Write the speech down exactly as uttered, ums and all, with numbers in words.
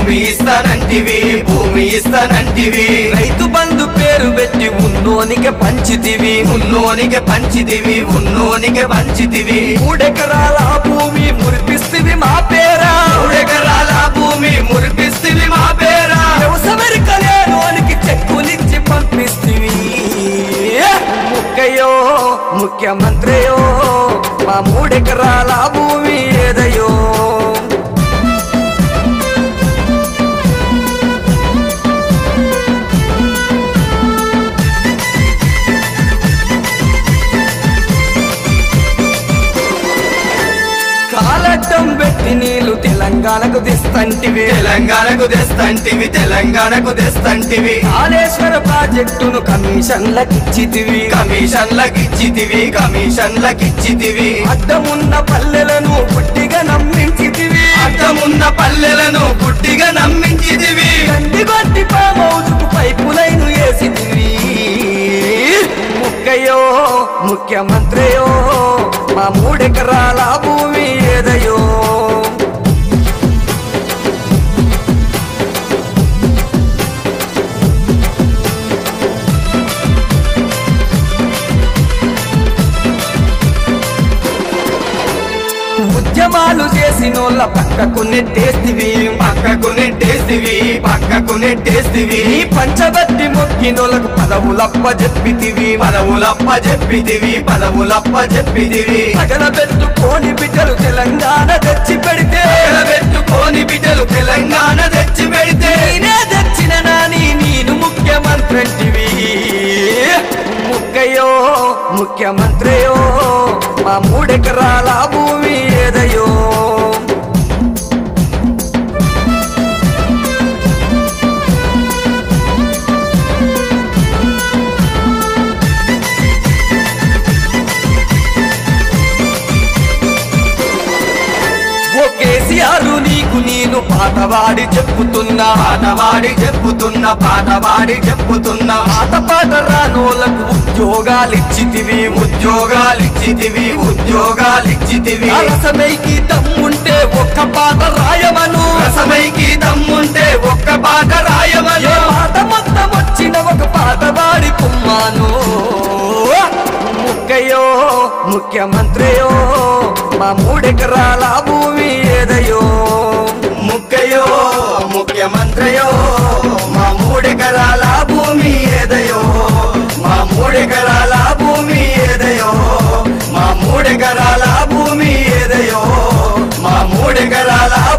భూమి ఇస్తానంటివి భూమి ఇస్తానంటివి రైతు బంధు పేరు పెట్టి ఉన్నోనికి పంచితివి ఉన్నోనికి పంచితివి ఉన్నోనికి పంచితివి మూడెకరాల భూమి మురిపిస్తివి మా పేరా మూడెకరాల భూమి మురిపిస్తివి మా పేరా వ్యవసాయలేనోనికి చెక్కులిచ్చి పంపిస్తివి ముక్కయో ముఖ్యమంత్రియో మా మూడెకరాల భూమి ఏదయో కాలట్టం పెట్టి నీళ్లు తెలంగాణకు తెస్తంటివి తెలంగాణకు తెస్తంటివి తెలంగాణకు తెస్తంటివి కాళేశ్వర ప్రాజెక్టును కమిషన్లకిచ్చితివి కమిషన్లకిచ్చితివి కమిషన్లకిచ్చితివి అడ్డమున్న పల్లెలను పుట్టిగా నమ్మించితివి అడ్డమున్న పల్లెలను పుట్టిగా నమ్మించితివి గండిగొట్టి పామౌజుకు పైపులైను వేసితివి ముక్కయో ముఖ్యమంత్రియో మా మూడెకరాల భూమి ఏదయో ఉద్యమాలు చేసినోళ్ళ పక్కకు నెట్టేస్తివి పక్కకు నెట్టేస్తివి పక్కకు నెట్టేస్తివి పంచబట్టి మొక్కినోళ్ళకు పదవులప్ప చెప్పితివి పదవులప్ప చెప్పితివి పదవులప్ప చెప్పితివి తగలబెట్టుకోని బిడ్డలు తెలంగాణ తెచ్చి పెడితే పెట్టుకోని బిడ్డలు తెలంగాణ తెచ్చి పెడితే నేనే తెచ్చిన నాని నేను ముఖ్యమంత్రివి ముక్కయో ముఖ్యమంత్రియో మా మూడెకరాల భూమి ఏదయో కేసీఆర్ నీకు నేను పాటవాడి చెప్పుతున్నా పాటవాడి చెప్పుతున్నా పాటవాడి చెప్పుతున్నా పాట పాట రానోళ్ళకు ఉద్యోగాలిచ్చితివి ఉద్యోగాలిచ్చితివి ఉద్యోగాలిచ్చితివి రసమైకి దమ్ముంటే ఒక్క పాట రాయమను రసమైకి దమ్ముంటే ఒక్క పాట రాయమను పాట మొత్తం వచ్చిన ఒక పాట వాడి కుమ్మాను ముక్కయో ముఖ్యమంత్రియో మా మూడెకరాల భూమి ఏదయో ముక్కయో ముఖ్యమంత్రియో మా మూడెకరాల భూమి ఏదయో మా మూడెకరాల భూమి ఏదయో మా మూడెకరాల భూమి ఏదయో మా మూడెకరాల